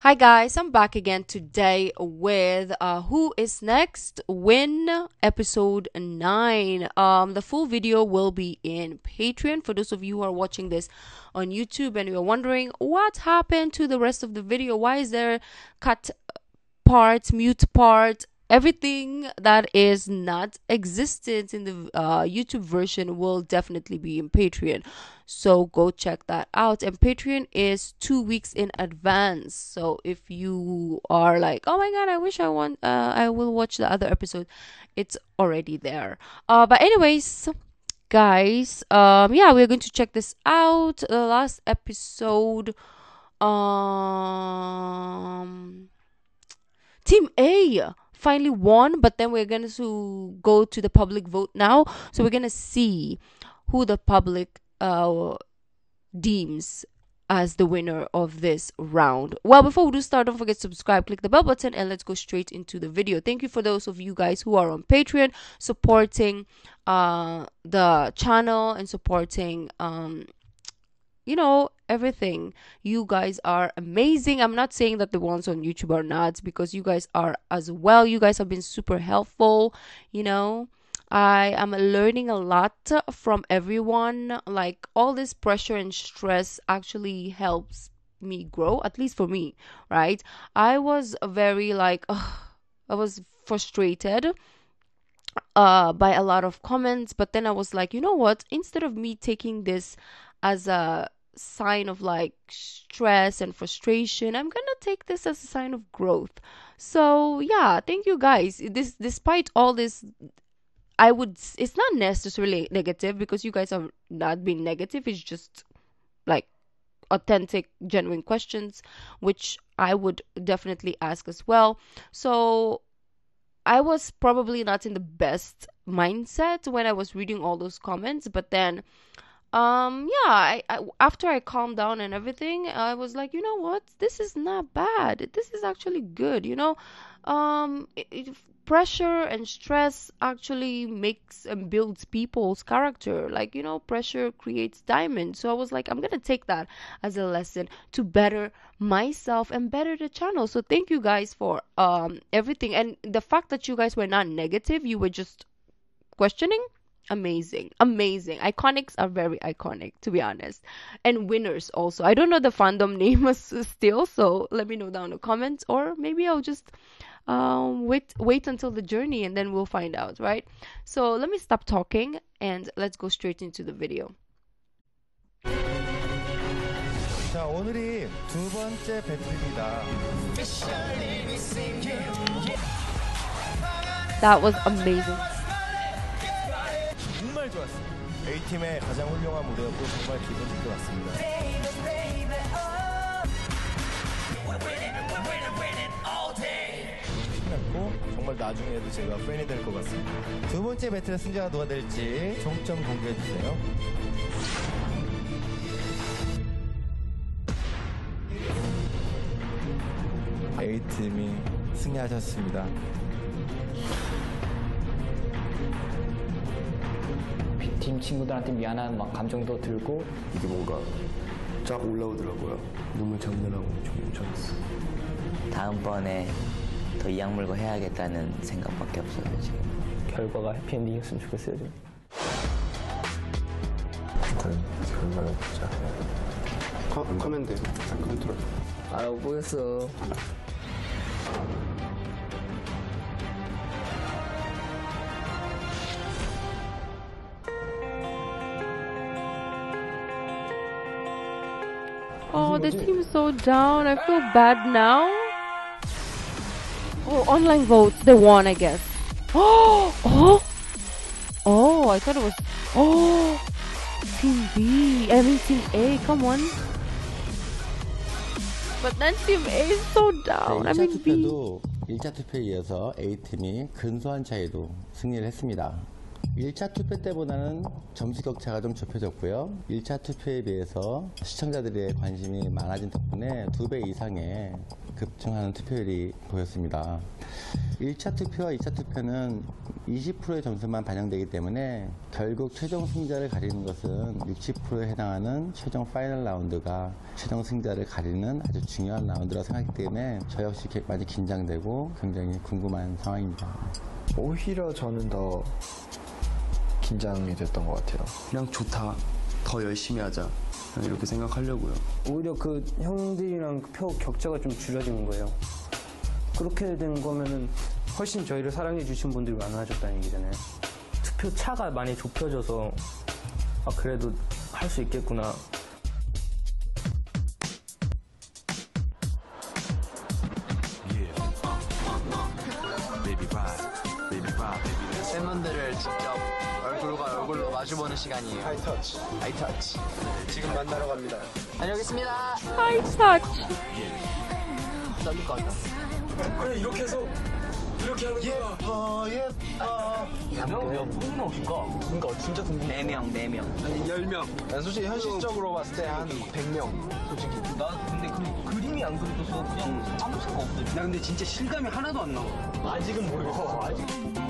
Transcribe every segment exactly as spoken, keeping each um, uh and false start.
Hi guys, I'm back again today with uh Who is Next? Win episode nine. Um the full video will be in Patreon for those of you who are watching this on YouTube and you're wondering what happened to the rest of the video. Why is there cut parts, mute part, everything that is not existent in the uh, YouTube version will definitely be in Patreon. So go check that out. And Patreon is two weeks in advance. So if you are like, oh my god, I wish I want, uh, I will watch the other episode, it's already there. Uh, but anyways, guys, um, yeah, we're going to check this out. The last episode, um. Team A finally won, but then we're going to go to the public vote now. So we're going to see who the public uh, deems as the winner of this round. Well, before we do start, don't forget to subscribe, click the bell button, and let's go straight into the video. Thank you for those of you guys who are on Patreon supporting uh, the channel and supporting um, you know, everything. You guys are amazing. I'm not saying that the ones on YouTube are not, because you guys are as well. You guys have been super helpful. You know, I am learning a lot from everyone. Like, all this pressure and stress actually helps me grow, at least for me, right? I was very like, ugh, I was frustrated uh by a lot of comments, but then I was like, you know what, instead of me taking this as a sign of like stress and frustration, I'm gonna take this as a sign of growth. So yeah, thank you guys. This, despite all this, I would, it's not necessarily negative, because you guys have not been negative. It's just like authentic, genuine questions, which I would definitely ask as well. So I was probably not in the best mindset when I was reading all those comments, but then um yeah, I, I after I calmed down and everything, I was like, you know what, this is not bad, this is actually good, you know. um it, it, pressure and stress actually makes and builds people's character. Like, you know, pressure creates diamonds. So I was like, I'm gonna take that as a lesson to better myself and better the channel. So thank you guys for um everything, and the fact that you guys were not negative, you were just questioning. Amazing, amazing. Iconics are very iconic, to be honest, and winners also. I don't know the fandom name still, so let me know down in the comments, or maybe I'll just um wait wait until the journey and then we'll find out, right? So let me stop talking and let's go straight into the video. 자, 오늘이 두 번째 배틀입니다. That was amazing. 정말 좋았어요. A팀의 가장 훌륭한 무대였고 정말 기분 좋게 봤습니다. 신났고 정말 나중에도 제가 팬이 될 것 같습니다. 두 번째 배틀의 승자가 누가 될지 종점 공개해 주세요. A팀이 승리하셨습니다. B팀 친구들한테 미안한 막 감정도 들고, 이게 뭔가 쫙 올라오더라고요. 눈물 장면하고 좀 좋았어. 다음번에 더 이악 물고 해야겠다는 생각밖에 없어요, 지금. 결과가 해피엔딩이었으면 좋겠어요, 지금. 일단 결과를 보자. 커, 커맨드 컨트롤. 알아보 보였어. Oh, the team's so down. I feel bad now. Oh, online votes. They won, I guess. Oh, oh, oh! I thought it was. Oh, Team B. I mean Team A. Come on. But then Team A is so down. I 네, 일 차 mean B. 투표도 일 차 투표에 이어서 A팀이 근소한 차이로 승리를 했습니다. 일 차 투표 때보다는 점수 격차가 좀 좁혀졌고요. 일 차 투표에 비해서 시청자들의 관심이 많아진 덕분에 두 배 이상의 급증하는 투표율이 보였습니다. 일 차 투표와 이 차 투표는 이십 퍼센트의 점수만 반영되기 때문에 결국 최종 승자를 가리는 것은 육십 퍼센트에 해당하는 최종 파이널 라운드가 최종 승자를 가리는 아주 중요한 라운드라고 생각하기 때문에 저 역시 많이 긴장되고 굉장히 궁금한 상황입니다. 오히려 저는 더 긴장이 됐던 것 같아요. 그냥 좋다. 더 열심히 하자. 이렇게 생각하려고요. 오히려 그 형들이랑 표 격차가 좀 줄어진 거예요. 그렇게 된 거면은 훨씬 저희를 사랑해 주신 분들이 많아졌다는 얘기잖아요. 투표 차가 많이 좁혀져서 아 그래도 할 수 있겠구나. 팬분들을 직접 얼굴과 얼굴로 마주보는 시간이에요. 하이터치. 하이터치. 지금 만나러 갑니다. 다녀오겠습니다. High touch. 썰릴 것 같다. 아니 이렇게 해서 이렇게 하는 거야. 예뻐 예뻐. 몇 분이나 오실까? 그러니까 진짜 궁금해. 네 명, 네 명. 아니 열 명. 난 솔직히 현실적으로 봤을 때 한 백 명. 솔직히. 나 근데 그 그림이 안 그려져서 그냥 아무 생각 없어. 나 근데 진짜 실감이 하나도 안 나. 아직은 모르겠어. 아직.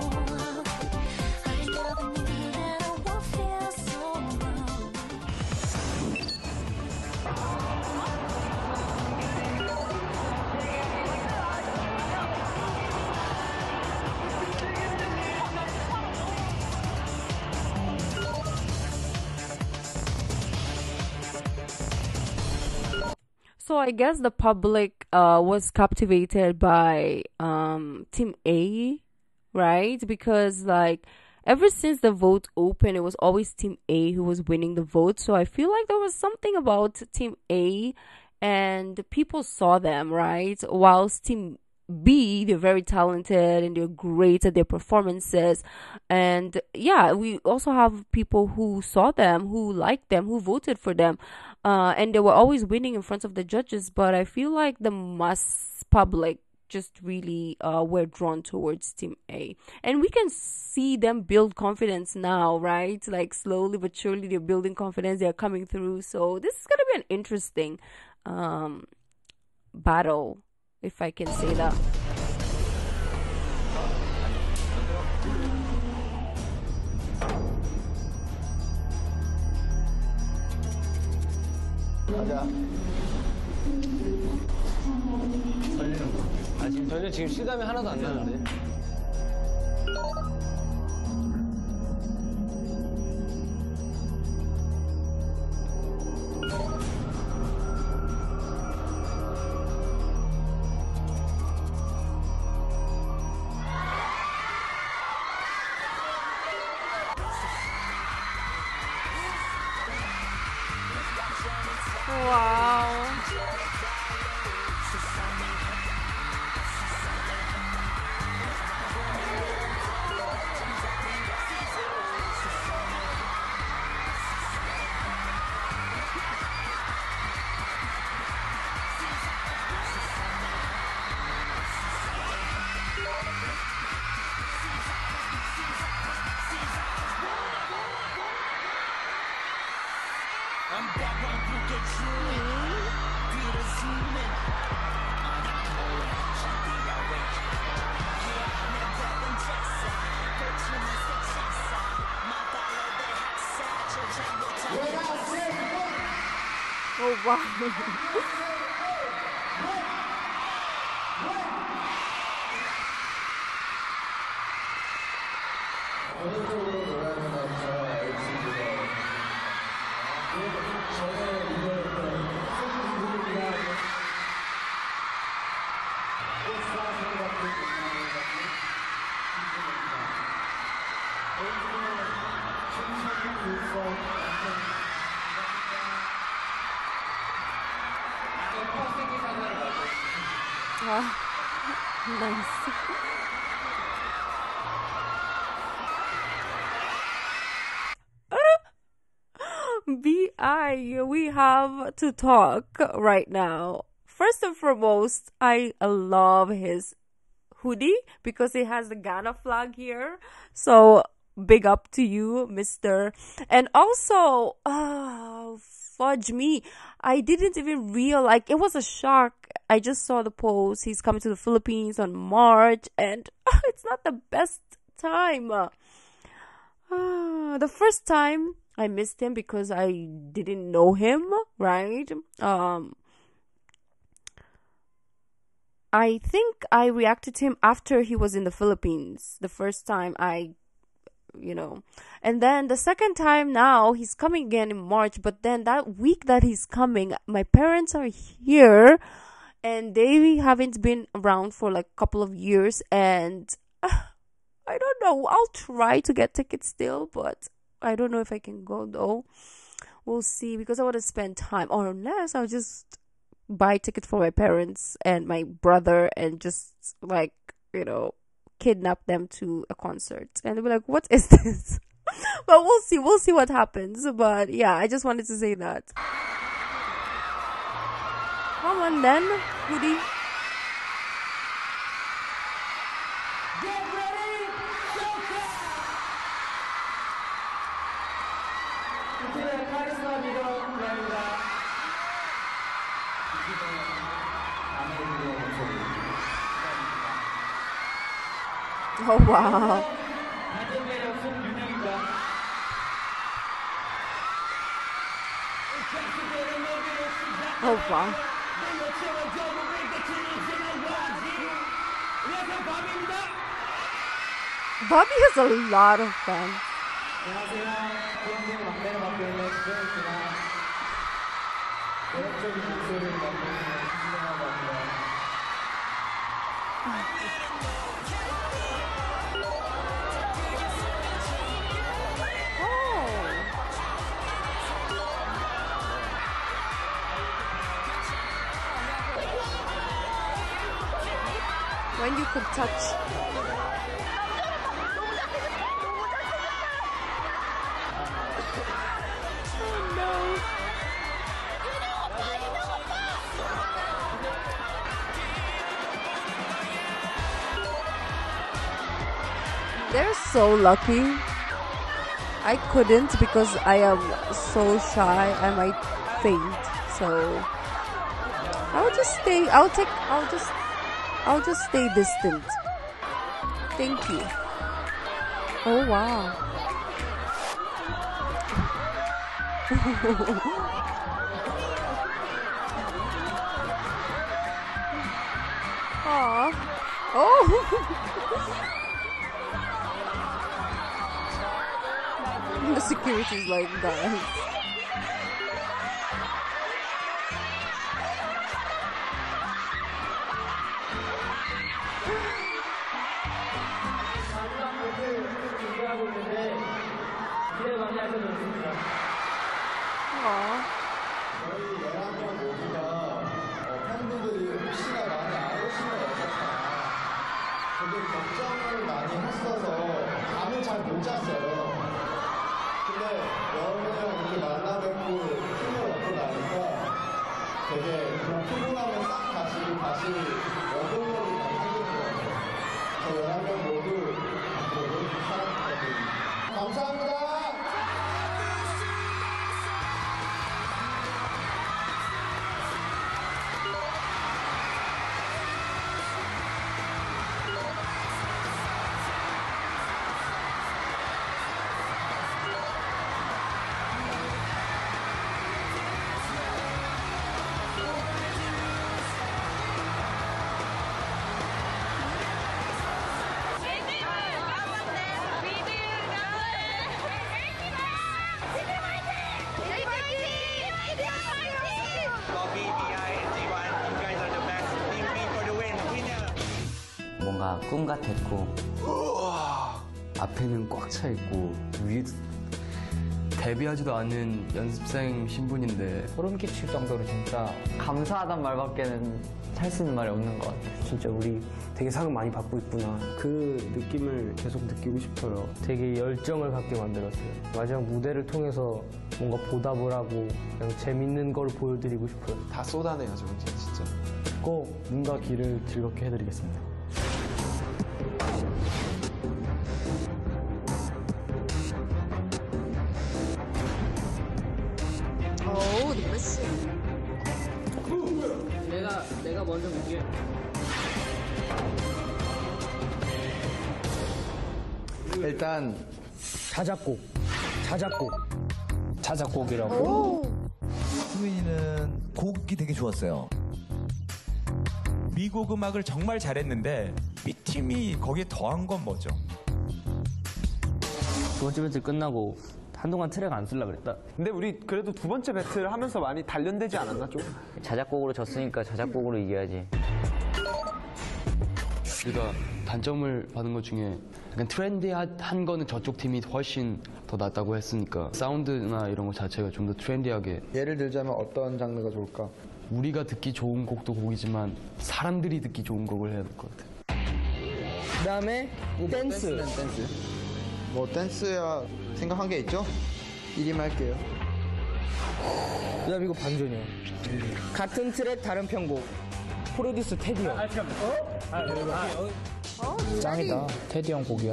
So I guess the public uh, was captivated by um, Team A, right? Because like ever since the vote opened, it was always Team A who was winning the vote. So I feel like there was something about Team A, and people saw them, right? Whilst Team B, they're very talented and they're great at their performances. And yeah, we also have people who saw them, who liked them, who voted for them. Uh, and they were always winning in front of the judges. But I feel like the mass public just really uh, were drawn towards Team A. And we can see them build confidence now, right? Like slowly but surely they're building confidence. They're coming through. So this is going to be an interesting um, battle, if I can say that. 가자. 아 지금 전혀 지금 실감이 하나도 안 나는데. Wow. Oh wow. Ah, nice. B I, we have to talk right now. First and foremost, I love his hoodie because it has the Ghana flag here. So big up to you, mister. And also, uh, fudge me, I didn't even realize, like, it was a shock. I just saw the post. He's coming to the Philippines on March, and uh, it's not the best time. Uh, the first time I missed him because I didn't know him, right? Um, I think I reacted to him after he was in the Philippines. The first time I, you know, and then the second time now he's coming again in March. But then that week that he's coming, my parents are here and they haven't been around for like a couple of years. And uh, I don't know. I'll try to get tickets still, but I don't know if I can go though. We'll see, because I want to spend time, or unless I'll just buy tickets for my parents and my brother and just like, you know, kidnap them to a concert and they'll be like, what is this? But we'll see, we'll see what happens. But yeah, I just wanted to say that. Come on then, Goody. Oh wow. Oh wow. Bobby has a lot of fans. When you could touch. Oh no. They're so lucky. I couldn't because I am so shy. I might faint. So I'll just stay. I'll take. I'll just. I'll just stay distant. Thank you. Oh wow. Aww. Oh. The security's like, guys. 걱정을 많이 했어서 잠을 잘 못 잤어요. 근데 여러분이랑 이렇게 만나 뵙고 힘을 얻고 나니까 되게 그런 피곤함을 싹 다시 다시 원동력이 많이 생기는 것 같아요. 저 열한 명 모두 모두 사랑하거든요. 감사합니다. 뭔가 꿈 같았고 앞에는 꽉 차 있고 위에도 데뷔하지도 않은 연습생 신분인데 소름 끼칠 정도로 진짜 감사하단 말밖에는 할 수 있는 말이 없는 것 같아요. 진짜 우리 되게 사랑 많이 받고 있구나. 그 느낌을 계속 느끼고 싶어요. 되게 열정을 갖게 만들었어요. 마지막 무대를 통해서 뭔가 보답을 하고 그냥 재밌는 걸 보여드리고 싶어요. 다 쏟아내야죠, 이제 진짜. 꼭 눈과 귀를 즐겁게 해드리겠습니다. Oh, the missing. 내가 내가 먼저 볼게. 일단 자작곡, 자작곡, 자작곡이라고. 수민이는 곡이 되게 좋았어요. 미국 음악을 정말 잘했는데 B팀이 거기에 더한 건 뭐죠? 두 번째 배틀 끝나고 한동안 트랙 안 쓰려고 그랬다. 근데 우리 그래도 두 번째 배틀 하면서 많이 단련되지 않았나 좀? 자작곡으로 졌으니까 자작곡으로 이겨야지. 우리가 단점을 받은 것 중에 약간 트렌디한 거는 저쪽 팀이 훨씬 더 낫다고 했으니까 사운드나 이런 거 자체가 좀 더 트렌디하게. 예를 들자면 어떤 장르가 좋을까? 우리가 듣기 좋은 곡도 곡이지만 사람들이 듣기 좋은 곡을 해야 될 것 같아. 그 다음에 댄스. 댄스. 뭐 댄스야 생각한 게 있죠? 일 임 할게요. 그 다음 이거 반전이야. 같은 트랙 다른 편곡. 프로듀스 테디 형. 짱이다. 테디 형 곡이야.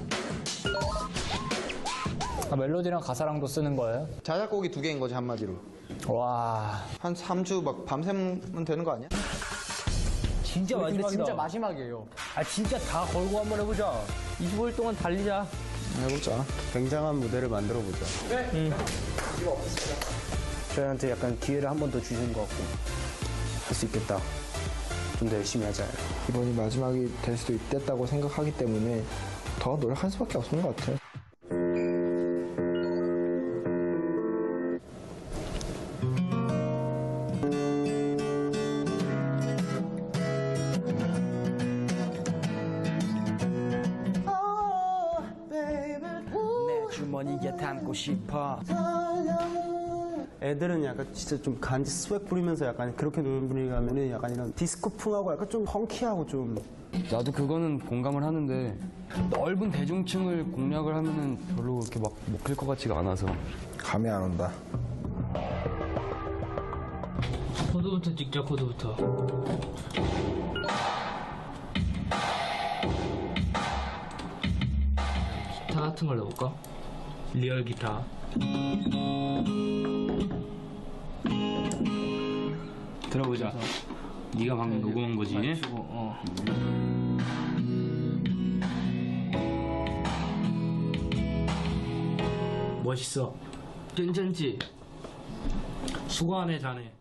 아, 멜로디랑 가사랑도 쓰는 거예요? 자작곡이 두 개인 거지 한마디로. 와. 한 삼 주 막 밤새면 되는 거 아니야? 진짜 마지막이다. 진짜 마지막이에요. 아 진짜 다 걸고 한번 해보자. 이십오 일 동안 달리자. 해보자. 굉장한 무대를 만들어 보자. 응. 저희한테 약간 기회를 한 번 더 주시는 것 같고 할 수 있겠다. 좀 더 열심히 하자. 이번이 마지막이 될 수도 있겠다고 생각하기 때문에 더 노력할 수밖에 없는 것 같아. 주머니에 담고 싶어. 애들은 약간 진짜 좀 간지 스웩 부리면서 약간 그렇게 노는 분위기가 우리는 약간 이런 디스코풍하고 약간 좀 펑키하고 좀. 나도 그거는 공감을 하는데 넓은 대중층을 공략을 하면은 별로 그렇게 막 먹힐 것 같지가 않아서. 감이 안 온다. 코드부터 찍자, 코드부터. 기타 같은 걸 넣어볼까? 리얼 기타. 들어보자. 네가 방금 녹음한 거지? 맞추고, 어. 멋있어. 괜찮지? 수고하네, 자네.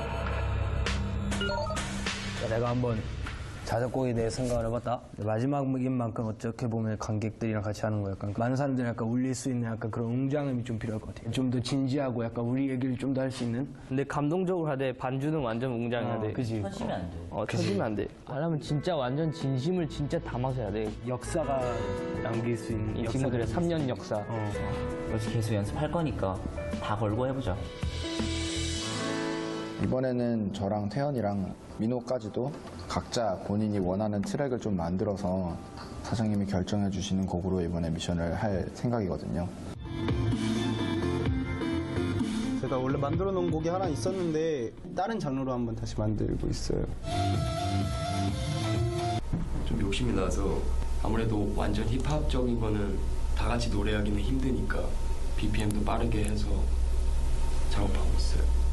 내가 한번 자작곡에 대해 생각을 해봤다. 마지막인 만큼 어떻게 보면 관객들이랑 같이 하는 거 약간 많은 사람들이 약간 울릴 수 있는 약간 그런 웅장함이 좀 필요할 것 같아. 좀 더 진지하고 약간 우리 얘기를 좀 더 할 수 있는. 근데 감동적으로 하되 반주는 완전 웅장해야 돼. 어, 그지. 터지면 안 돼. 어, 터지면 안 돼. 하려면 진짜 완전 진심을 진짜 담아서 해야 돼. 역사가 남길 수 있는 이 친구들의 삼 년 역사. 어. 그래서 계속 연습할 거니까 다 걸고 해보자. 이번에는 저랑 태연이랑 민호까지도 각자 본인이 원하는 트랙을 좀 만들어서 사장님이 결정해 주시는 곡으로 이번에 미션을 할 생각이거든요. 제가 원래 만들어 놓은 곡이 하나 있었는데 다른 장르로 한번 다시 만들고 있어요. 좀 욕심이 나서 아무래도 완전 힙합적인 거는 다 같이 노래하기는 힘드니까 비피엠도 빠르게 해서 작업하고 있어요.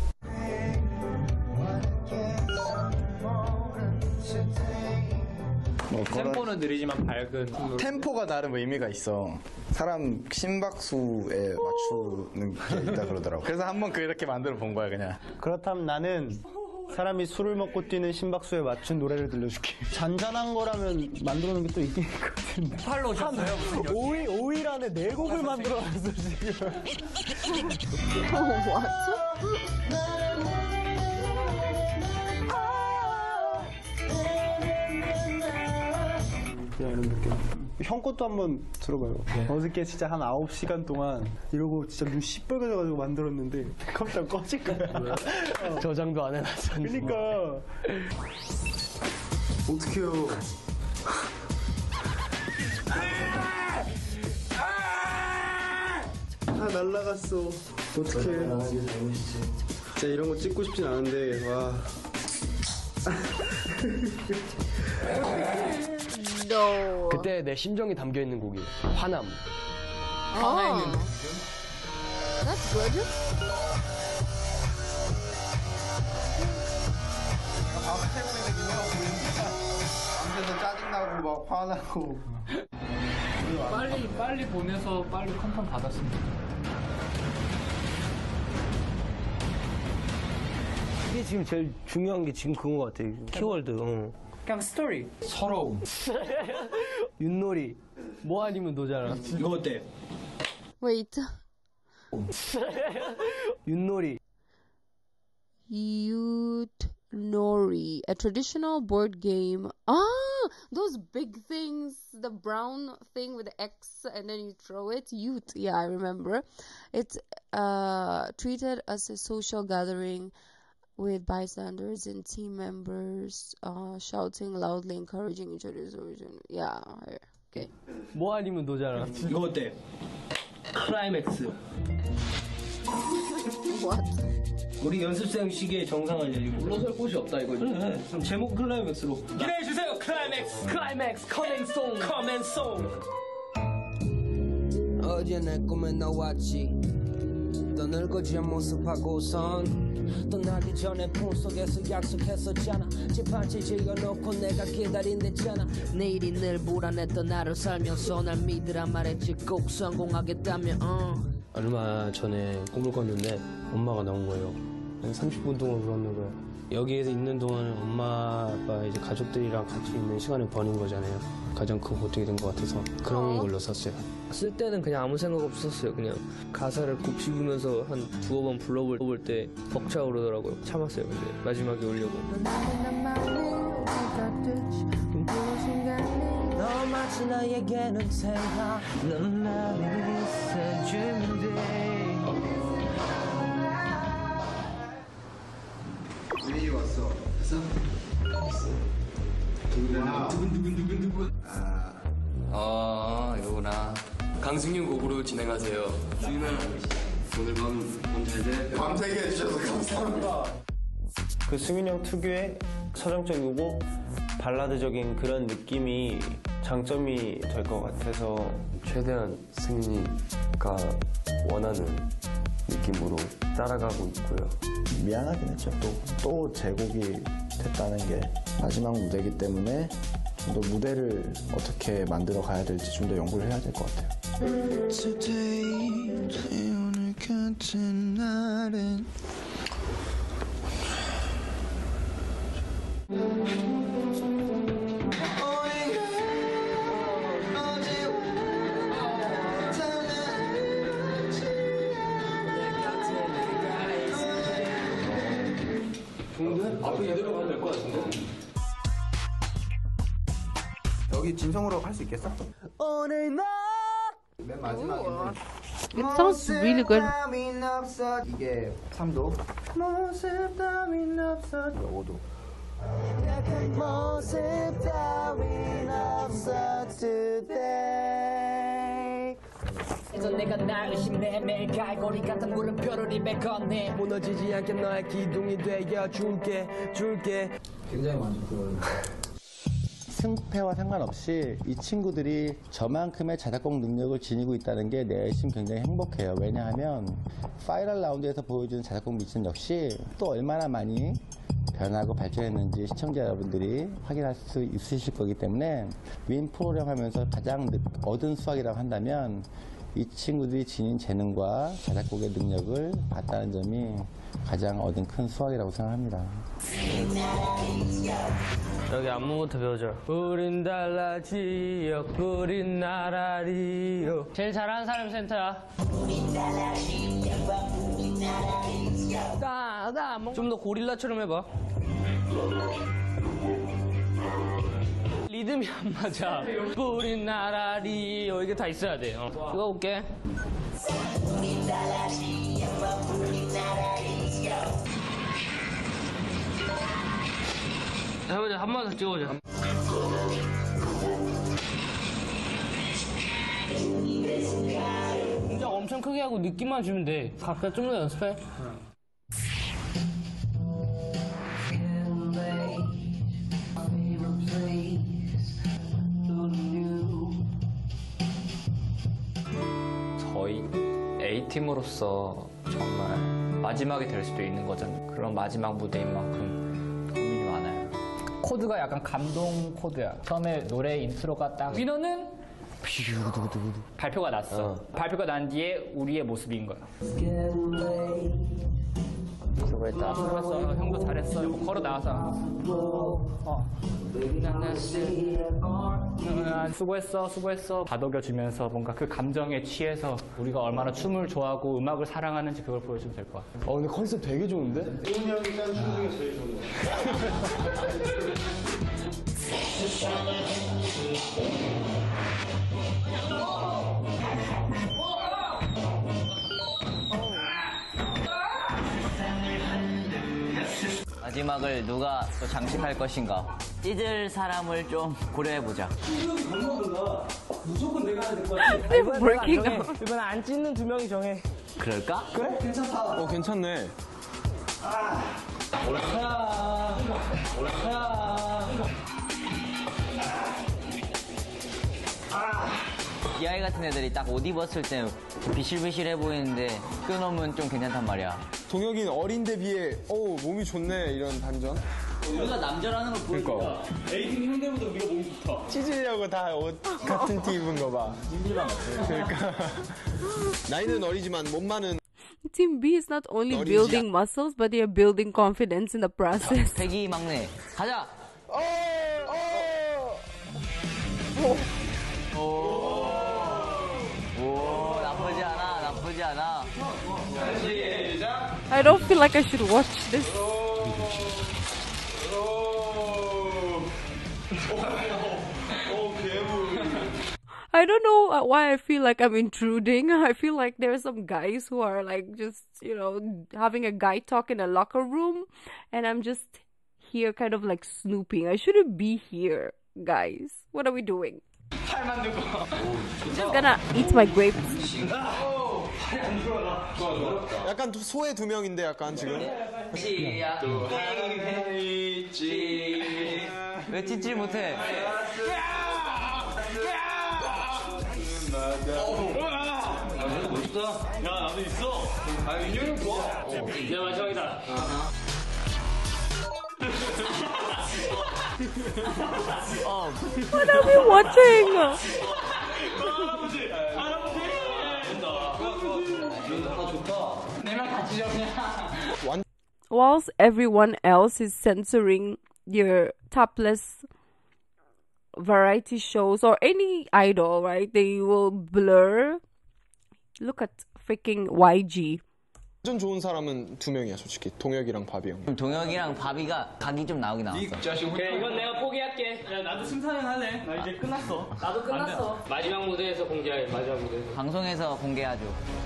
뭐 템포는 느리지만 밝은. 템포가 나름 의미가 있어. 사람 심박수에 맞추는 게 있다 그러더라고. 그래서 한번 그렇게 만들어 본 거야 그냥. 그렇다면 나는 사람이 술을 먹고 뛰는 심박수에 맞춘 노래를 들려줄게. 잔잔한 거라면 만들어 놓은 게 또 있긴 있거든. 팔로 오셨어요? 오 일, 오 일 안에 네 곡을 만들어 놨어 지금. 그냥 이런 느낌. 형 것도 한번 들어봐요. 네. 어저께 진짜 한 아홉 시간 동안 이러고 진짜 눈 시뻘개져가지고 만들었는데 깜짝 꺼질 거야. 어. 저장도 안 해놨어. 그러니까. 어떡해요. 아, 날라갔어. 어떡해. 진짜 이런 거 찍고 싶진 않은데, 와. No. 그때 내 심정이 담겨 있는 곡이에요. 화남. Oh. That's good. 밤새서 짜증나고 막 화나고. 빨리 빨리 보내서 빨리 컨펌 받았으면 좋겠다. 이게 지금 제일 중요한 게 지금 그거 같아. 키워드. 어. 그냥 스토리. 서러움. 윷놀이. 뭐 아니면 너잖아. 이거 어때? Wait. 윷놀이. Ute-nori, a traditional board game. Ah, those big things, the brown thing with the X and then you throw it. Ute, yeah, I remember. It's uh, treated as a social gathering with bystanders and team members uh, shouting loudly, encouraging each other's origin. Yeah, okay. 뭐 아니면 너잖아. 이거 어때? 클라이맥스. What? 우리 연습생 시기의 정상 알려주고 물러설 곳이 없다 이거지. 그래. 그럼 제목 클라이맥스로 기대해 주세요. 클라이맥스. 클라이맥스. 커밍송. 커밍송. 어제 내 꿈에 나왔지. 떠늘고지한 모습하고선 떠나기 전에 품속에서 약속했었잖아. 집한채 지어놓고 내가 기다린댔잖아. 내일이 늘 불안했던 나를 살면서 날 믿으라 말했지. 꼭 성공하겠다면 uh. 얼마 전에 꿈을 꿨는데 엄마가 나온 거예요. 한 삼십 분 동안 울었는 거예요. 여기에서 있는 동안 엄마가 이제 가족들이랑 같이 있는 시간을 버린 거잖아요. 가장 큰 보탬이 된 것 같아서 그런 걸로 썼어요. 쓸 때는 그냥 아무 생각 없이 썼어요. 그냥 가사를 곱씹으면서 한 두어 번 불러볼 때 벅차오르더라고요. 참았어요. 근데 마지막에 울려고. 너 마치 나에게는 생각 넌 나를 있어주면 돼. 우리 왔어. 됐어? 됐어. 두근두근두근두근. 아. 아, 이거구나. 강승윤 곡으로 진행하세요. 승윤아, 오늘 밤, 밤 잘 돼. 밤새게 해주셔서 감사합니다. 그 승윤이 형 특유의 서정적이고 발라드적인 그런 느낌이 장점이 될 것 같아서 최대한 승윤이가 원하는 느낌으로 따라가고 있고요. 미안하긴 했죠. 또, 또 제곡이 됐다는 게 마지막 무대이기 때문에 좀 더 무대를 어떻게 만들어 가야 될지 좀 더 연구를 해야 될 것 같아요. Today, 오늘 같은 날은 좋은데? 앞으로 이대로 가면 될 것 같은데? 여기 진성으로 할 수 있겠어? 오늘 나 맨 마지막인데 It sounds really good. 이게 삼 도 모습 따윈 없어 오 도 모습 따윈 없어 today. 그래서 내가 날 의심해 매일 갈고리 같은 물음표를 입에 건네. 무너지지 않게 너의 기둥이 되어 줄게 줄게. 굉장히 만족스러워요. 승패와 상관없이 이 친구들이 저만큼의 자작곡 능력을 지니고 있다는 게 내심 굉장히 행복해요. 왜냐하면 파이널 라운드에서 보여주는 자작곡 미션 역시 또 얼마나 많이 변하고 발전했는지 시청자 여러분들이 확인할 수 있으실 거기 때문에 윈 프로그램 하면서 가장 얻은 수확이라고 한다면 이 친구들이 지닌 재능과 자작곡의 능력을 봤다는 점이 가장 얻은 큰 수확이라고 생각합니다. 여기 안무부터 배우죠. 우린 달라지요 우린 나라리요. 제일 잘하는 사람 센터야. 좀 더 고릴라처럼 해봐. 리듬이 안 맞아. 우린 나라리요. 이게 다 있어야 돼. 어. 찍어볼게. 해보자. 한 번 더 찍어보자. 동작 엄청 크게 하고 느낌만 주면 돼. 각자 좀 더 연습해. 응. 저희 A팀으로서 정말 마지막이 될 수도 있는 거잖아요. 그런 마지막 무대인 만큼 고민이 많아요. 코드가 약간 감동 코드야. 처음에 노래 인트로가 딱 위너는 발표가 났어. 발표가 난 뒤에 우리의 모습인 거야. 수고했다. 수고했어. 형도 잘했어. 이거 걸어 나와서. 어. 음, 수고했어, 수고했어. 다독여주면서 뭔가 그 감정에 취해서 우리가 얼마나 춤을 좋아하고 음악을 사랑하는지 그걸 보여주면 될 것 같아. 어, 근데 컨셉 되게 좋은데? 도훈이 형이 짠 춤 중에 제일 좋은 거. 마지막을 누가 또 장식할 것인가? 찢을 사람을 좀 고려해보자. 무조건 내가 해야 될 것 같아. 이번엔 내가 안 정해. 이번엔 안 찢는 두 명이 정해. 그럴까? 그래? 괜찮다. 어, 괜찮네. 오라카야. 오라카야. 이 아이 같은 애들이 딱 옷 입었을 때 비실비실해 보이는데 껴놓으면 좀 괜찮단 말이야. 동혁이는 어린데 비해 어우 몸이 좋네 이런 반전. 우리가 남자라는 걸 보여주자. 에이팀 형들보다 우리가 몸이 좋다. 찢으려고 다 옷 같은 티 입은 거 봐. 그러니까 나이는 어리지만 몸만은. Team B is not only building muscles, but they are building confidence in the process. 백이 막내, 가자! 어! 어! 오, 오, 나쁘지 않아, 나쁘지 않아. I don't feel like I should watch this. I don't know why I feel like I'm intruding. I feel like there are some guys who are like just, you know, having a guy talk in a locker room, and I'm just here kind of like snooping. I shouldn't be here, guys. What are we doing? Just gonna eat my grapes. 약간 소의 두 명인데 약간 지금. 왜 찢지 못해? 멋있다. 야, 나도 있어. 아, 윤영이 좋아. 이제 마지막이다. What are we watching? 할아버지, 할아버지. 좋다. 내말 같이 정해. Whilst everyone else is censoring your topless variety shows or any idol, right? They will blur. Look at freaking Y G. 완전 좋은 사람은 두 명이야 솔직히. 동혁이랑 바비 형. 동혁이랑 바비가 각이 좀 나오긴 나왔어. 그래, 이건 내가 포기할게. 야, 나도 심사위원 할래. 나 이제 끝났어. 나도 끝났어. 마지막 무대에서 공개할 마지막 무대에서. 방송에서 공개하죠.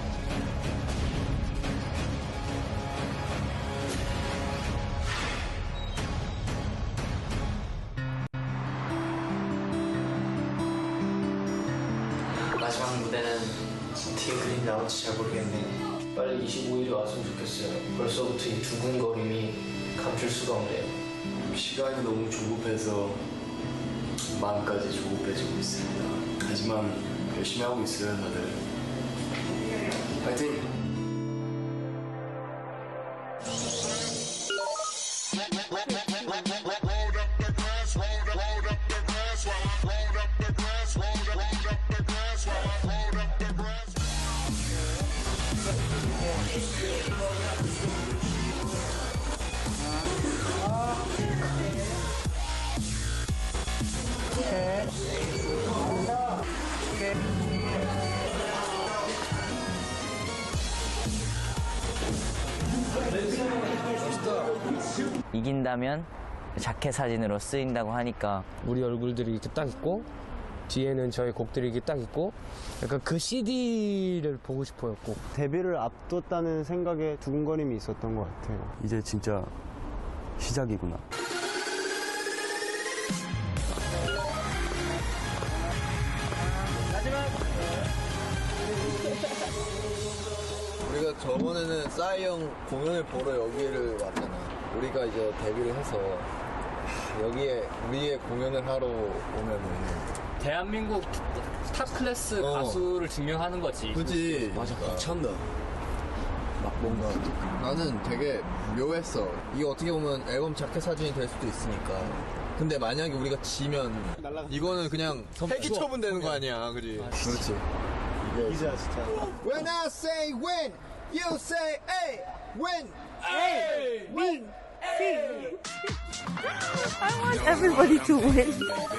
마지막 무대는 어떻게 그림 나올지 잘 모르겠네요. 빨리 이십오 일이 왔으면 좋겠어요. 벌써부터 이 두근거림이 감출 수가 없네요. 시간이 너무 조급해서 마음까지 조급해지고 있습니다. 하지만 열심히 하고 있어요, 다들. 파이팅! 이긴다면 자켓 사진으로 쓰인다고 하니까 우리 얼굴들이 이렇게 딱 있고 뒤에는 저희 곡들이 이렇게 딱 있고 약간 그 씨디를 보고 싶어요. 꼭 데뷔를 앞뒀다는 생각에 두근거림이 있었던 것 같아요. 이제 진짜 시작이구나. 우리가 저번에는 싸이 형 공연을 보러 여기를 왔잖아. 우리가 이제 데뷔를 해서 여기에 우리의 공연을 하러 오면은 대한민국 탑 클래스 어. 가수를 증명하는 거지. 그치. 맞아, 미쳤나. 막 뭔가 나는 되게 묘했어. 이게 어떻게 보면 앨범 자켓 사진이 될 수도 있으니까. 근데 만약에 우리가 지면 이거는 그냥 폐기 처분되는 거 아니야, 그지? 그렇지. 이제야 진짜. When I say win, you say A. Win. A. Win. I want everybody to win.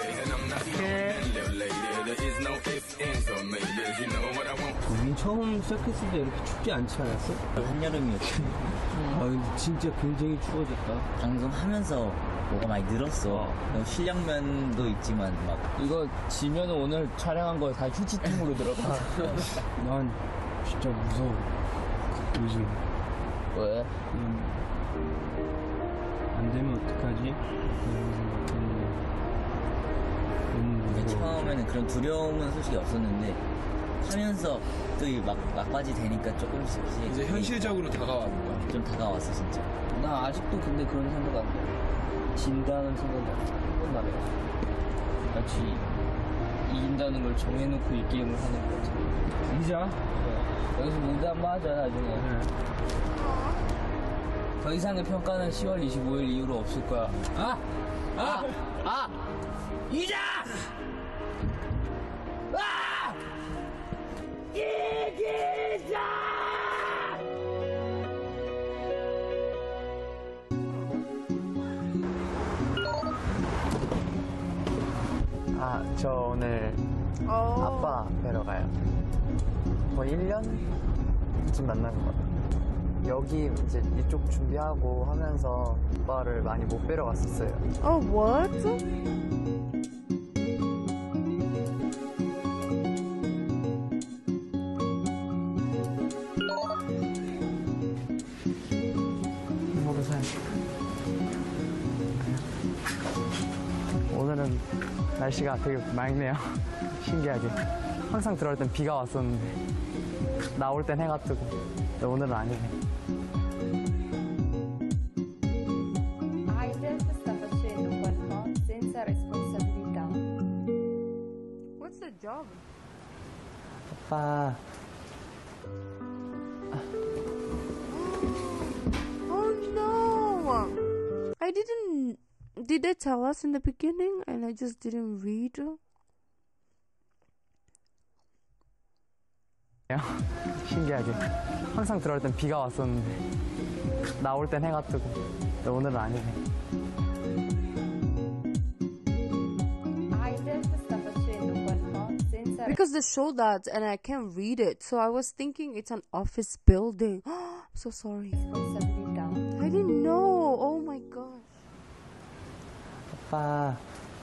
우리 처음 시작했을 때 이렇게 춥지 않지 않았어? 한여름이었지. 아 근데 진짜 굉장히 추워졌다. 방송하면서 뭐가 많이 늘었어. 실력면도 있지만 막 이거 지면 오늘 촬영한 거 다 휴지통으로 들어가. 난 진짜 무서워. 요즘. 왜? 음, 안 되면 어떡하지? 근데 처음에는 그런 두려움은 솔직히 없었는데 하면서 또 막 막바지 되니까 조금씩 이제 현실적으로 다가왔는 거야. 좀 다가왔어 진짜. 나 아직도 근데 그런 생각 안 돼. 진다는 생각이 안 돼. 한번 말해. 마치 이긴다는 걸 정해놓고 이 게임을 하는 거지. 이기자. 여기서 무대 한번 하자 나중에. 네. 더 이상의 평가는 시월 이십오일 이후로 없을 거야. 아! 아! 아! 이기자! 아! 이기자! 아, 저 오늘 아빠 뵈러 가요. 거의 일 년쯤 만난 것 같아요. 여기 이제 이쪽 준비하고 하면서 아빠를 많이 못 뵈러 갔었어요. Oh, what? 먹어 사요. 오늘은 날씨가 되게 맑네요. 신기하게. 항상 들어올 땐 비가 왔었는데 나올 땐 해가 뜨고. 근데 오늘은 아니네. Aiden sta facendo qualcosa senza responsabilità. What's the job? 아빠. Oh no! I didn't. Did they tell us in the beginning and I just didn't read? 신기하게. 항상 들어올 땐 비가 왔었는데 나올 땐 해가 뜨고. 근데 오늘은 아니네. Aiden sta facendo qualcosa senza Because they showed that and I can't read it, so I was thinking it's an office building. I'm so sorry. responsabilità. I didn't know. Oh my gosh. 아빠.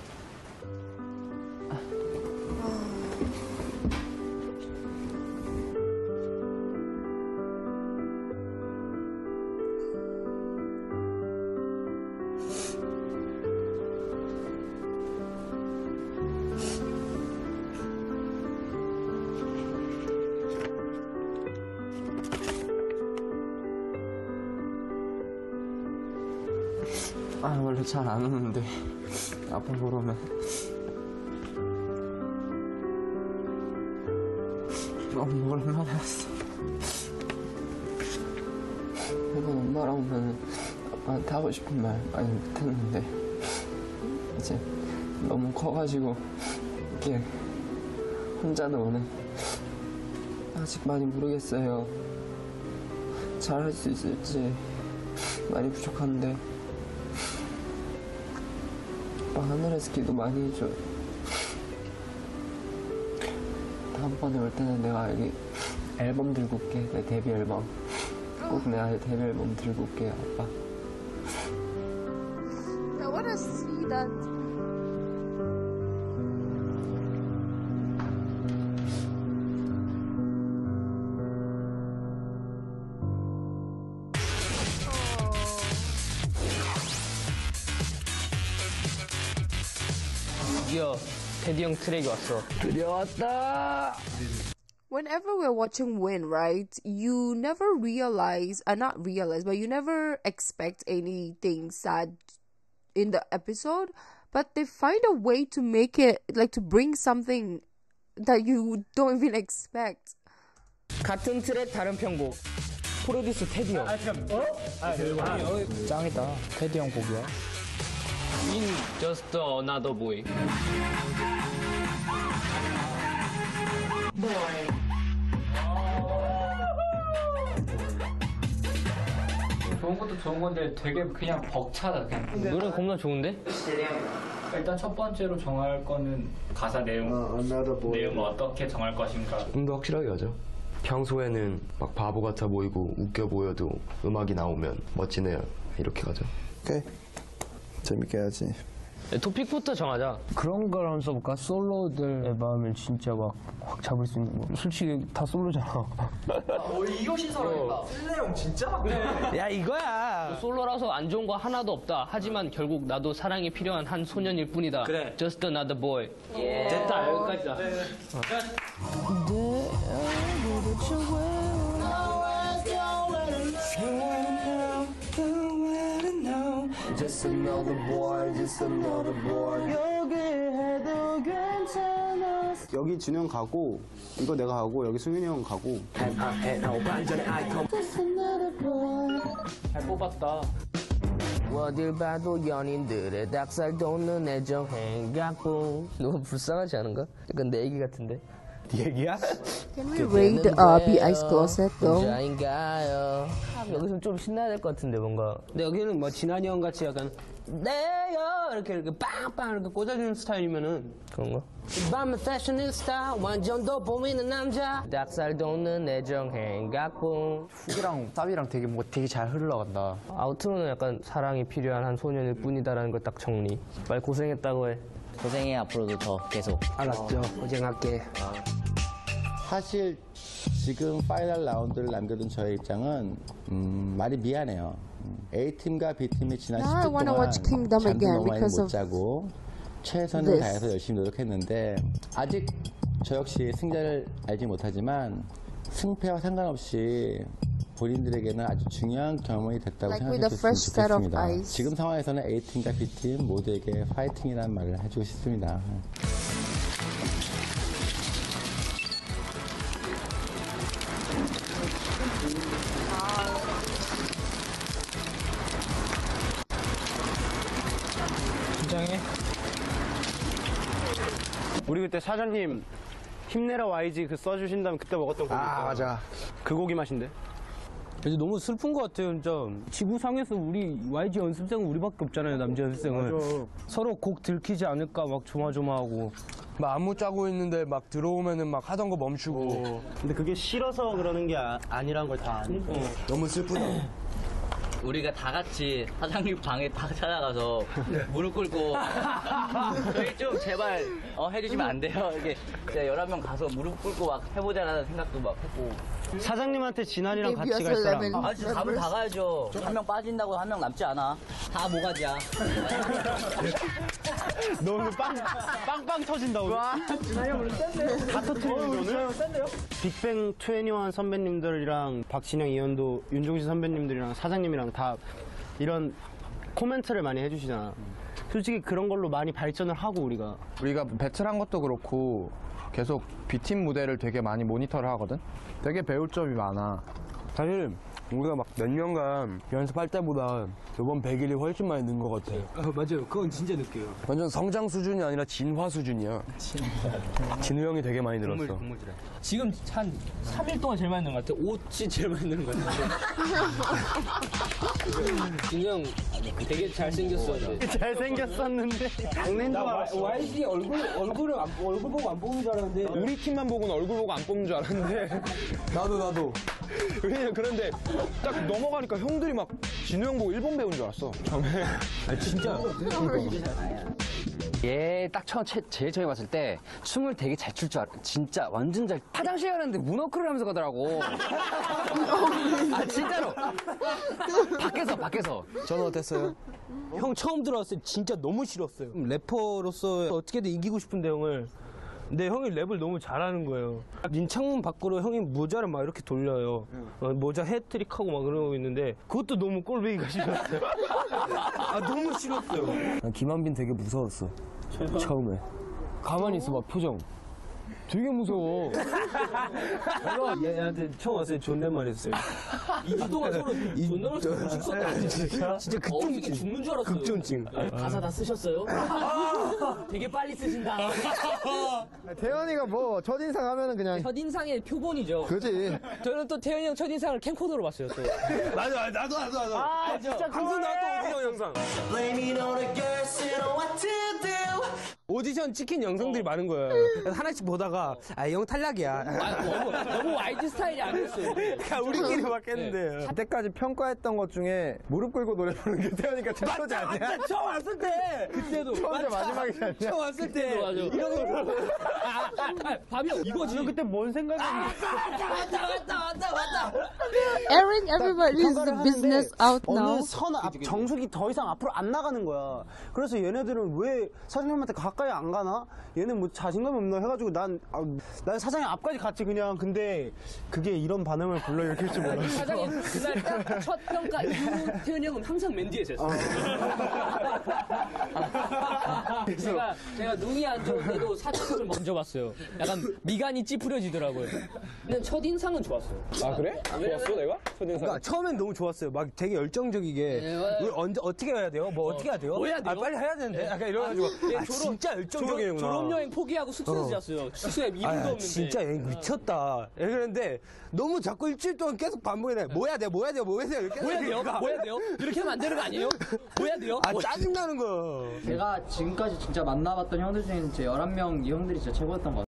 아, 원래 잘 안 오는데 아빠 보러 오면 너무 오랜만에 왔어. 이번 엄마랑 오면 아빠한테 하고 싶은 말 많이 못했는데 이제 너무 커가지고 이게 혼자는 오네. 아직 많이 모르겠어요. 잘할 수 있을지 많이 부족한데 아빠 하늘에서 기도 많이 해줘. 다음번에 올 때는 내가 여기 앨범 들고 올게. 내 데뷔 앨범. 꼭 내가 데뷔 앨범 들고 올게, 아빠. I wanna see that. 드디어 테디 형 트랙이 왔어. 드디어 왔다. Whenever we're watching Win, right, you never realize, uh, not realize, but you never expect anything sad in the episode, but they find a way to make it, like, to bring something that you don't even expect. 같은 트랙 다른 편곡. 프로듀스 테디 형. 아, 잠깐. 어? 아, 짱이다. 테디 형 곡이야. In Just Another Boy. 좋은 것도 좋은 건데 되게 그냥 벅차다. 그냥. 노래 겁나 좋은데? 일단 첫 번째로 정할 거는 가사 내용. 내용을 어떻게 정할 것인가. 좀 더 확실하게 하죠. 평소에는 막 바보 같아 보이고 웃겨 보여도 음악이 나오면 멋지네요. 이렇게 가죠. 오케이. 재밌게 해야지. 토픽부터 정하자. 그런 걸 한번 써볼까? 솔로들의 마음을 진짜 막 확 잡을 수 있는 거. 솔직히 다 솔로잖아. 어, 이거 신선하겠다. 슬레 형 진짜? 야 이거야. 솔로라서 안 좋은 거 하나도 없다. 하지만 결국 나도 사랑이 필요한 한 소년일 뿐이다. 그래. Just another boy. 예. 됐다 여기까지다. Just another boy, just another boy. 여기 해도 괜찮아. 여기 준형 가고 이거 내가 가고 여기 승윤이 형 가고. 잘 뽑았다. 어딜 봐도 연인들의 닭살 돋는 애정 행각뿐. 너무 불쌍하지 않은가? 약간 내 얘기 같은데. 네 얘기야? Can we raid uh, B I's closet though? 혼자인가요? 여기서 좀 신나야 될 것 같은데 뭔가. 근데 여기는 뭐 진한이 형 같이 약간 네요 이렇게 이렇게 빵빵 이렇게 꽂아주는 스타일이면은 그런가? 밤의 패셔니스타 완전 더 보이는 남자 닭살 돋는 애정 행각뿐. 훅이랑 사비랑 되게 뭐 되게 잘 흘러간다. 아우트로는 약간 사랑이 필요한 한 소년일 뿐이다라는 걸 딱 정리. 말 고생했다고 해. 고생해 앞으로도 더 계속. 알았죠. 고생할게. 사실 지금 파이널 라운드를 남겨둔 저의 입장은 음, 많이 미안해요. 음, A팀과 B팀이 지난 Now I 십 주 wanna 동안 watch Kingdom 잠도 again 너무 많이 because 못 of 자고 최선을 this. 다해서 열심히 노력했는데 아직 저 역시 승자를 알지 못하지만 승패와 상관없이 본인들에게는 아주 중요한 경험이 됐다고 Like with the 생각해 fresh 줬으면 set of 좋겠습니다. eyes. 지금 상황에서는 A팀과 B팀 모두에게 파이팅이라는 말을 해주고 싶습니다. 긴장해. 우리 그때 사장님 힘내라 와이지 그 써주신 다음에 그때 먹었던 고기. 아, 맞아. 그 고기 맛인데? 근데 너무 슬픈 것 같아요, 진짜. 지구상에서 우리 와이지 연습생은 우리밖에 없잖아요, 남자 연습생은. 맞아. 서로 곡 들키지 않을까 막 조마조마하고. 막 안무 짜고 있는데 막 들어오면은 막 하던 거 멈추고. 근데 그게 싫어서 그러는 게 아, 아니란 걸 다 아니까. 너무 슬프다. 우리가 다 같이 사장님 방에 다 찾아가서 무릎 꿇고 저희 좀 제발 어, 해주시면 안 돼요? 이렇게 제가 열한 명 가서 무릎 꿇고 막 해보자라는 생각도 막 했고. 사장님한테 진한이랑 같이 갈 사람. 아 진짜 가면 다 가야죠. 한 명 빠진다고 한 명 남지 않아. 다 모가지야. 너 오늘 빵, 빵빵 터진다 오늘. 진한이 형 오늘 센데? 다 터트리는데 오늘? 센데요? 빅뱅 이십일 선배님들이랑 박진영, 이현도, 윤종신 선배님들이랑 사장님이랑 다 이런 코멘트를 많이 해주시잖아. 솔직히 그런 걸로 많이 발전을 하고 우리가. 우리가 배틀한 것도 그렇고 계속 B팀 무대를 되게 많이 모니터를 하거든? 되게 배울 점이 많아. 사실 우리가 막 몇 년간 연습할 때보다 이번 백 일이 훨씬 많이 는 것 같아. 어, 맞아요. 그건 진짜 느껴요. 완전 성장 수준이 아니라 진화 수준이야. 진우 형이 되게 많이 늘었어. 국물, 국물이라. 지금 한 삼 일 동안 제일 많이 넣은 것 같아. 옷이 제일 많이 넣은 것 같아. 진우 형 되게 잘생겼었는데. 잘생겼었는데. 강냉도 와이지 얼굴, 얼굴을 안, 얼굴 보고 안 보는 줄 알았는데. 우리 팀만 보고는 얼굴 보고 안 뽑는 줄 알았는데. 나도 나도. 왜냐면 그런데 딱 넘어가니까 형들이 막 진우 형 보고 일본 배우인 줄 알았어. 처음에. 아, 진짜. 얘 딱 처음 제, 제일 처음에 봤을 때 춤을 되게 잘 출 줄 알아. 진짜 완전 잘. 화장실 가는데 문어크를 하면서 가더라고. 아 진짜로. 밖에서 밖에서. 저는 어땠어요? 형 처음 들어왔을 때 진짜 너무 싫었어요. 래퍼로서 어떻게든 이기고 싶은데 형을. 근데 형이 랩을 너무 잘하는 거예요. 민창문 밖으로 형이 모자를 막 이렇게 돌려요. 어, 모자 해트릭하고 막 그러고 있는데 그것도 너무 꼴보기가 싫었어요. 아 너무 싫었어요. 난 김한빈 되게 무서웠어. 처음에. 가만히 있어봐, 표정. 되게 무서워. 내가 얘한테 처음 왔을 때 존댓말 했어요. 이 주 동안 서로 존댓말 쓰고 싶었다. 진짜? 진짜 극존증. 죽는 줄 알았어요. 극존증. 가사 다 쓰셨어요? 되게 빨리 쓰신다. 태연이가 뭐 첫인상 하면은 그냥 첫인상의 표본이죠. 그지. 저는 또 태연이 형 첫인상을 캠코더로 봤어요. 또. 맞아, 맞아, 나도, 나도, 나도. 아, 진짜 방송 나왔던 오디션 영상. 오디션 찍힌 영상들이 많은 거예요. 그래서 하나씩 보다가 아, 이 형 탈락이야. 아, 너무, 너무 와이드 스타일이 아니었어요. 그러니까 우리끼리 막 했는데. 그때까지 평가했던 것 중에 무릎 꿇고 노래 부르는 게 태연이가 최초지 아니야? 맞다, 처음 왔을 때. 그때도. 처음에 마지막이지 않냐? 처음 왔을 때. 맞아. 이런 거. 아, 아, 아, 밤이 형, 이거지. 너 그때 뭔 생각이 아, 맞다, 맞다, 맞다, 맞다, 맞다. Airing everybody's business out now. 어느 선 앞, 정수기 더 이상 앞으로 안 나가는 거야. 그래서 얘네들은 왜 사장님한테 가까이 안 가나? 얘는 뭐 자신감이 없나 해가지고 난, 아, 난 사장님 앞까지 갔지 그냥. 근데 그게 이런 반응을 불러일으킬 줄 몰랐어. 사장님 그날 딱 첫 평가 이후 태연이 형은 항상 맨 뒤에 섰어요. 제가 제가 눈이 안 좋은데도 사진을 먼저 봤어요. 약간 미간이 찌푸려지더라고요. 근데 첫 인상은 좋았어요. 아 그래? 왜냐면- 좋았어 내가? 첫인상? 그러니까 처음엔 너무 좋았어요. 막 되게 열정적이게 네, 맞아요. 우리 언제 어떻게 해야 돼요? 뭐 어, 떻게 해야 돼요? 뭐 해야 돼요? 아 빨리 해야 되는데. 약간 이래가지고 예, 아, 진짜 열정적이구나. 졸업 여행 포기하고 숙소에서 어. 잤어요. 숙소에 이불도 아, 없는데. 진짜 얘 미쳤다. 예, 그랬는데 너무 자꾸 일주일 동안 계속 반복이네. 뭐 해야 돼? 뭐 해야 돼요? 뭐 해야 돼요? 이렇게 뭐 해야 돼요? 하니까. 뭐 해야 돼요? 이렇게 하면 안 되는 거 아니에요? 뭐 해야 돼요? 아 짜증나는 거. 제가 지금까지 진짜 만나봤던 형들 중에는 제 열한 명 이 형들이 진짜 최고였던 것 같아요.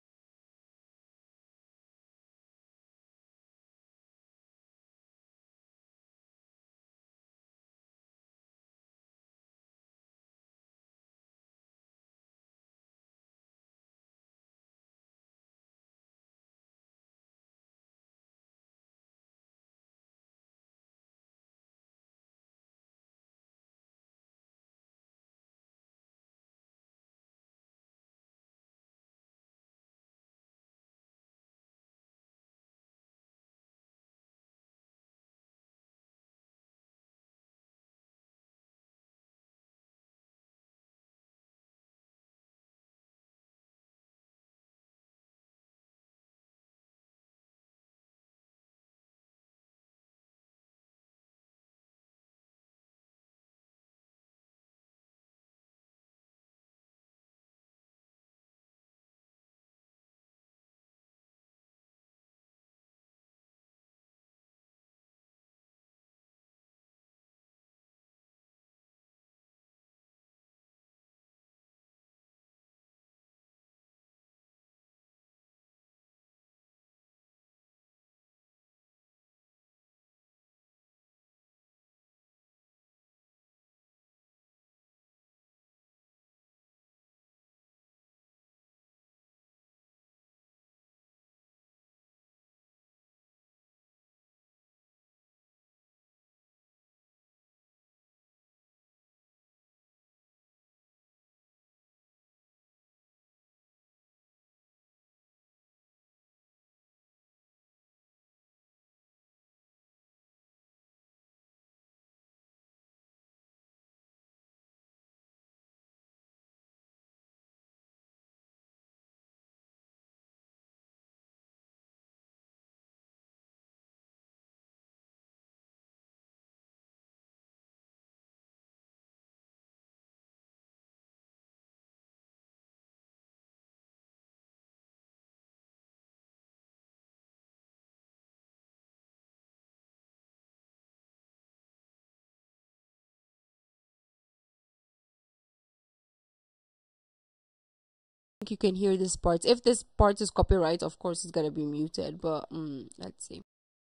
You can hear this parts. If this part is copyright, of course it's gonna be muted. But mm, let's see.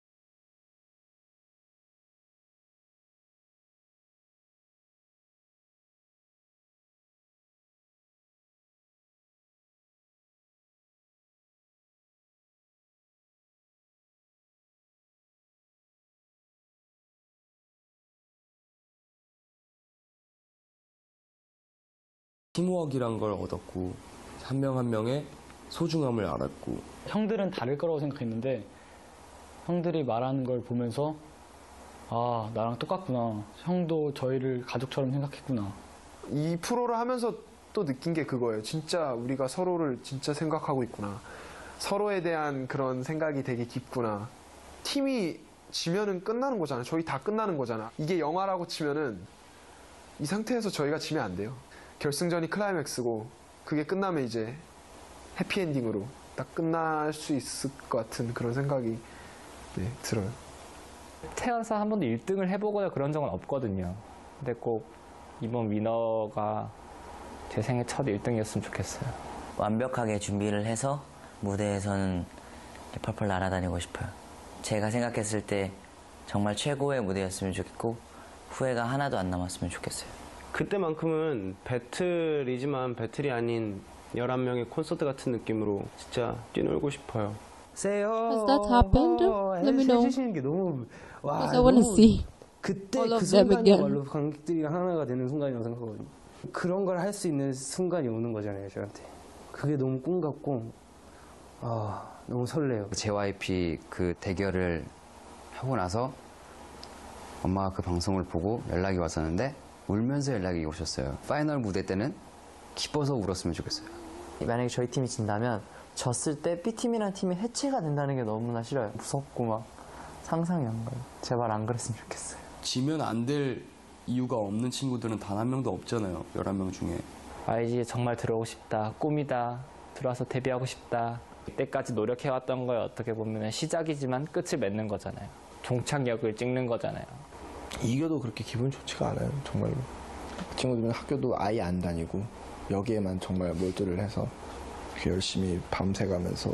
팀워크란 걸 얻었고 한 명 한 명의 소중함을 알았고. 형들은 다를 거라고 생각했는데 형들이 말하는 걸 보면서 아 나랑 똑같구나. 형도 저희를 가족처럼 생각했구나. 이 프로를 하면서 또 느낀 게 그거예요. 진짜 우리가 서로를 진짜 생각하고 있구나. 서로에 대한 그런 생각이 되게 깊구나. 팀이 지면은 끝나는 거잖아. 저희 다 끝나는 거잖아. 이게 영화라고 치면은 이 상태에서 저희가 지면 안 돼요. 결승전이 클라이맥스고 그게 끝나면 이제 해피엔딩으로 딱 끝날 수 있을 것 같은 그런 생각이 네, 들어요. 태어나서 한 번도 일 등을 해보거나 그런 적은 없거든요. 근데 꼭 이번 위너가 제 생애 첫 일 등이었으면 좋겠어요. 완벽하게 준비를 해서 무대에서는 펄펄 날아다니고 싶어요. 제가 생각했을 때 정말 최고의 무대였으면 좋겠고 후회가 하나도 안 남았으면 좋겠어요. 그때만큼은 배틀이지만 배틀이 아닌 열한 명의 콘서트 같은 느낌으로 진짜 뛰놀고 싶어요. Has that happened? Let me know. 해주시는 게 너무 와. Because I want to see 그때 all 그 of them 순간이야말로 again. 관객들이 하나가 되는 순간이라고 생각하거든요. 그런 걸 할 수 있는 순간이 오는 거잖아요, 저한테. 그게 너무 꿈 같고, 아, 너무 설레요. 제이와이피 그 대결을 하고 나서 엄마가 그 방송을 보고 연락이 왔었는데 울면서 연락이 오셨어요. 파이널 무대 때는 기뻐서 울었으면 좋겠어요. 만약에 저희 팀이 진다면 졌을 때 B팀이라는 팀이 해체가 된다는 게 너무나 싫어요. 무섭고 막 상상이 안 가요. 제발 안 그랬으면 좋겠어요. 지면 안 될 이유가 없는 친구들은 단 한 명도 없잖아요. 열한 명 중에. 아이지에 정말 들어오고 싶다. 꿈이다. 들어와서 데뷔하고 싶다. 이때까지 노력해왔던 거에 어떻게 보면 시작이지만 끝을 맺는 거잖아요. 종착역을 찍는 거잖아요. 이겨도 그렇게 기분 좋지가 않아요. 정말로. 그 친구들은 학교도 아예 안 다니고 여기에만 정말 몰두를 해서 이렇게 열심히 밤새가면서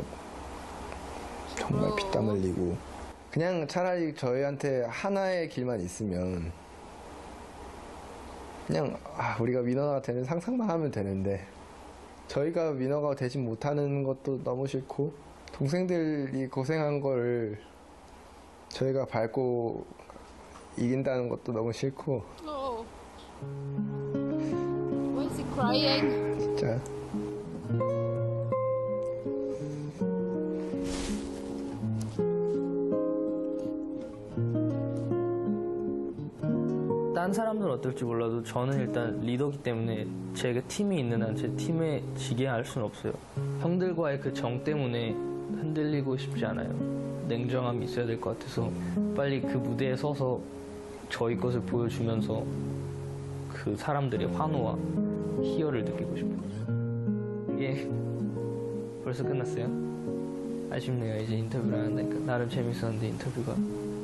정말 피땀 흘리고 그냥 차라리 저희한테 하나의 길만 있으면 그냥 아, 우리가 위너가 되는 상상만 하면 되는데 저희가 위너가 되지 못하는 것도 너무 싫고 동생들이 고생한 거를 저희가 밟고 이긴다는 것도 너무 싫고 Oh. Why is he crying? 진짜 딴 사람들은 어떨지 몰라도 저는 일단 리더기 때문에 제가 팀이 있는 한 제 팀에 지게 할 수는 없어요. 형들과의 그 정 때문에 흔들리고 싶지 않아요. 냉정함이 있어야 될 것 같아서 빨리 그 무대에 서서 저희 것을 보여주면서 그 사람들의 환호와 희열을 느끼고 싶어요. 이게 벌써 끝났어요? 아쉽네요. 이제 인터뷰를 안 한다니까. 나름 재밌었는데 인터뷰가.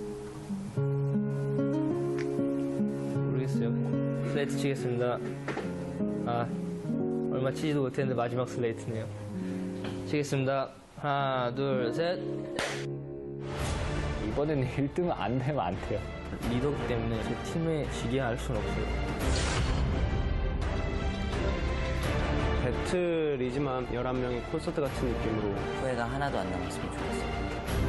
모르겠어요. 슬레이트 치겠습니다. 아, 얼마 치지도 못했는데 마지막 슬레이트네요. 치겠습니다. 하나, 둘, 셋. 이번에는 일 등은 안 되면 안 돼요. 리더기 때문에 제 팀에 지게 할 수는 없어요. 배틀이지만 열한 명의 콘서트 같은 느낌으로 후회가 하나도 안 남았으면 좋겠어요.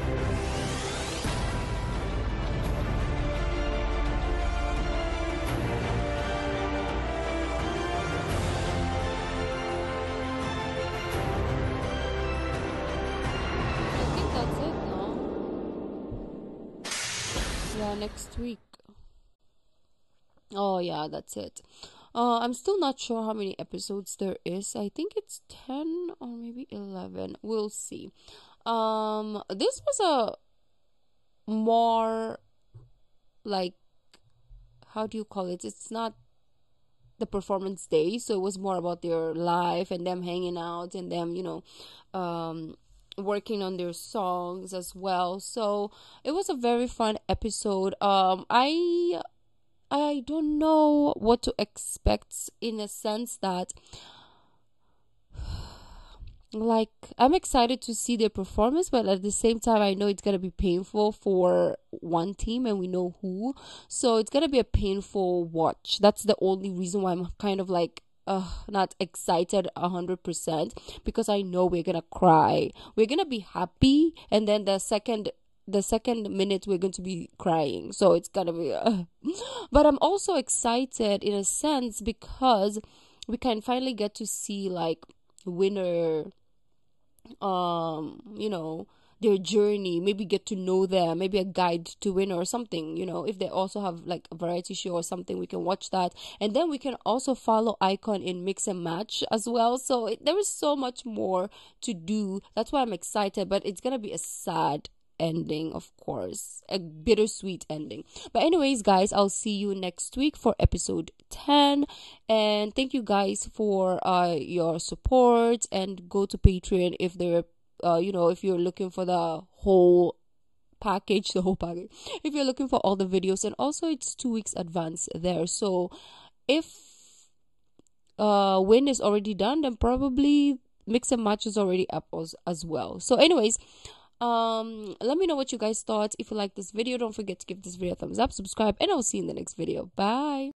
I think that's it now. Yeah, next week. Oh yeah, that's it. Uh, I'm still not sure how many episodes there is. I think it's ten or maybe eleven. We'll see. Um, this was a more like, how do you call it? It's not the performance day, so it was more about their life and them hanging out and them, you know, um, working on their songs as well. So it was a very fun episode. Um, I I don't know what to expect in a sense that, like, I'm excited to see their performance, but at the same time, I know it's gonna be painful for one team, and we know who. So it's gonna be a painful watch. That's the only reason why I'm kind of like, uh, not excited a hundred percent, because I know we're gonna cry. We're gonna be happy, and then the second the second minute we're going to be crying, so it's gonna be uh. But I'm also excited in a sense because we can finally get to see like winner, um you know, their journey, maybe get to know them, maybe a guide to win or something, you know. If they also have like a variety show or something, we can watch that. And then we can also follow iKON in Mix and Match as well. So it, there is so much more to do. That's why I'm excited, but it's gonna be a sad ending, of course, a bittersweet ending. But anyways, guys, I'll see you next week for episode ten, and thank you guys for uh your support, and go to Patreon if they're uh you know, if you're looking for the whole package the whole package if you're looking for all the videos. And also it's two weeks advance there, so if uh win is already done, then probably Mix and Match is already up as, as well. So anyways, um let me know what you guys thought. If you like this video, don't forget to give this video a thumbs up, subscribe, and I'll see you in the next video. Bye.